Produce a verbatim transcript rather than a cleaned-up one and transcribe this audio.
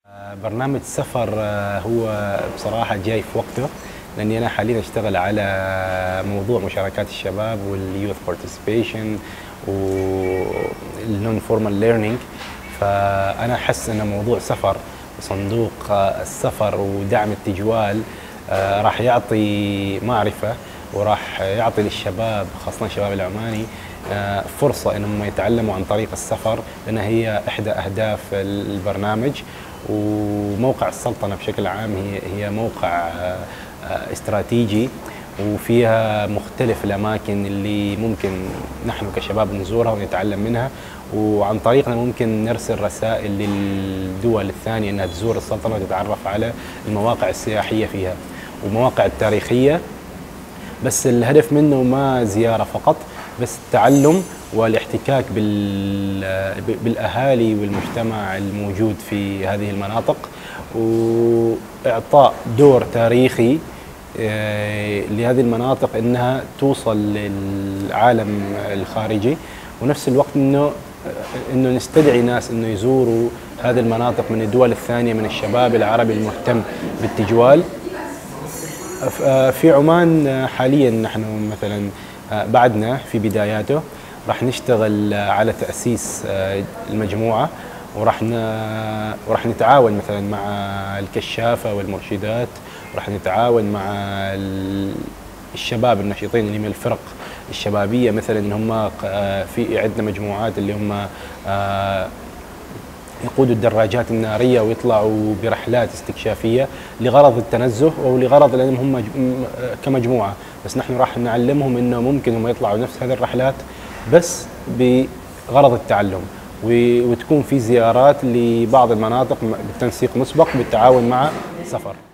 برنامج سفر هو بصراحة جاي في وقته، لأني أنا حاليا أشتغل على موضوع مشاركات الشباب واليوث بارتيسيبيشن والنون فورمال ليرنينج. فأنا أحس أن موضوع سفر وصندوق السفر ودعم التجوال راح يعطي معرفة وراح يعطي للشباب خاصة الشباب العماني فرصة أنهم يتعلموا عن طريق السفر، لأنها هي إحدى أهداف البرنامج. وموقع السلطنة بشكل عام هي هي موقع استراتيجي، وفيها مختلف الأماكن اللي ممكن نحن كشباب نزورها ونتعلم منها، وعن طريقنا ممكن نرسل رسائل للدول الثانية أنها تزور السلطنة وتتعرف على المواقع السياحية فيها ومواقع التاريخية. بس الهدف منه ما زيارة فقط، بس التعلم والاحتكاك بالأهالي والمجتمع الموجود في هذه المناطق، وإعطاء دور تاريخي لهذه المناطق أنها توصل للعالم الخارجي، ونفس الوقت أنه أنه نستدعي ناس أنه يزوروا هذه المناطق من الدول الثانية، من الشباب العربي المهتم بالتجوال. في عمان حاليا نحن مثلا بعدنا في بداياته، راح نشتغل على تأسيس المجموعة، وراح وراح نتعاون مثلا مع الكشافة والمرشدات، راح نتعاون مع الشباب النشيطين اللي من الفرق الشبابية، مثلا ان هم في عندنا مجموعات اللي هم يقودوا الدراجات النارية ويطلعوا برحلات استكشافية لغرض التنزه أو لغرض لأنهم هم كمجموعة، بس نحن راح نعلمهم إنه ممكن هم يطلعوا نفس هذه الرحلات بس بغرض التعلم، وتكون في زيارات لبعض المناطق بالتنسيق مسبق بالتعاون مع سفر.